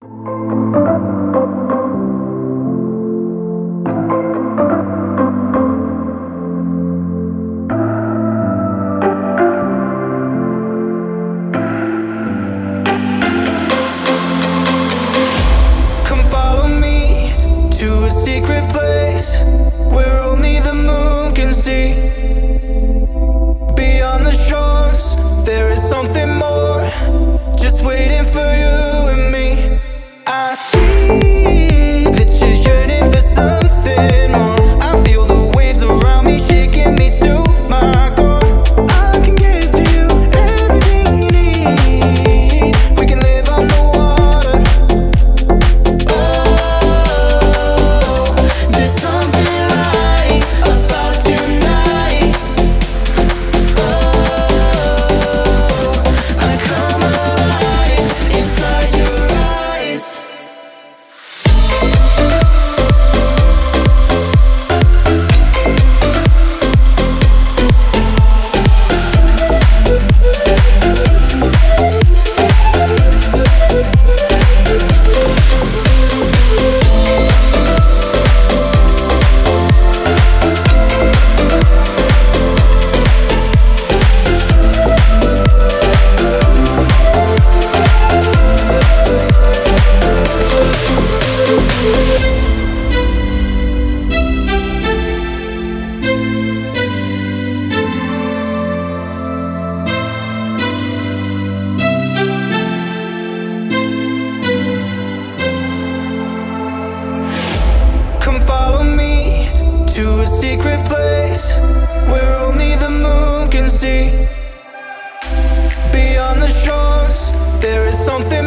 Come follow me to a secret place where only the moon can see. Beyond the shores, there is something more, just waiting for you and me. I see that you're yearning for something more. I feel the waves around me shaking me to my core. I can give to you everything you need. We can live on the water. Oh, there's something right about tonight. Oh, I come alive inside your eyes. Come follow me to a secret place where only the moon can see. Beyond the shores, there is something